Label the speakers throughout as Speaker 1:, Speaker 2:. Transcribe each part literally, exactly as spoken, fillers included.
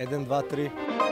Speaker 1: еден, два, три.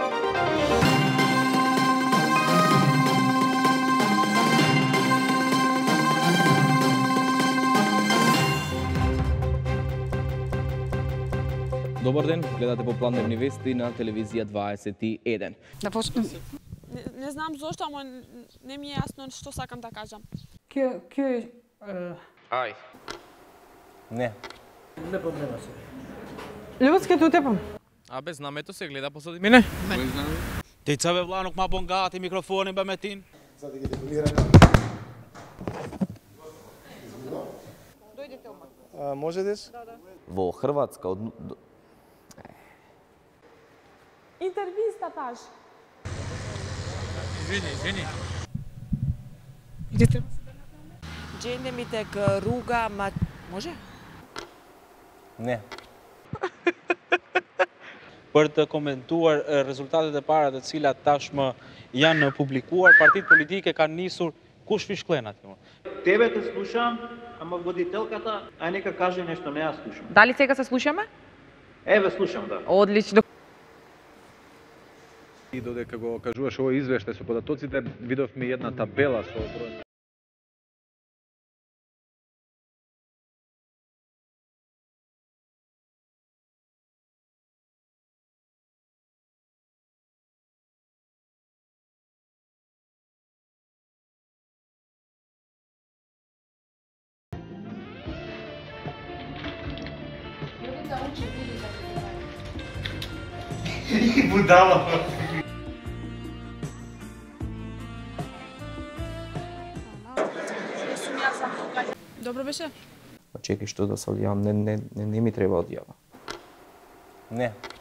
Speaker 2: Добар ден, гледате по План дневни вести на телевизија дваесет и еден.
Speaker 3: Да почнем.
Speaker 4: Не, не знам зошто, ама не ми е јасно што сакам да кажам.
Speaker 3: Ке, ке...
Speaker 2: Ај.
Speaker 1: Не.
Speaker 5: Не проблема се.
Speaker 3: Ljudski tu tepam.
Speaker 6: Абе, знамето се гледа посади мене.
Speaker 5: Деца бе вланок ма бонгати микрофони бе метин.
Speaker 1: За да ги детонираме.
Speaker 4: Дојдете ома.
Speaker 1: Може деш?
Speaker 4: Да, да.
Speaker 2: Во Хрватска од
Speaker 4: Интервиста паш.
Speaker 6: Извини, извини.
Speaker 3: Idete.
Speaker 7: Gjende mi tek rruga ma... Može?
Speaker 1: Не.
Speaker 5: Për të komentuar rezultatet e para të cilat tashmë janë publikuar, partitë politike kanë nisur kush fishklen aty.
Speaker 8: Тебе те слушам, ама водителката, ај нека каже нешто, не ја слушам.
Speaker 3: Дали сега се слушаме?
Speaker 8: Еве слушам, да.
Speaker 3: Одлично.
Speaker 9: И додека го кажуваш овој извештај со податоците, видовме една табела со број.
Speaker 8: Будала.
Speaker 4: Добро беше?
Speaker 2: Чекай, што да се одјавам, не, не, не, не ми треба одјава.
Speaker 1: Не.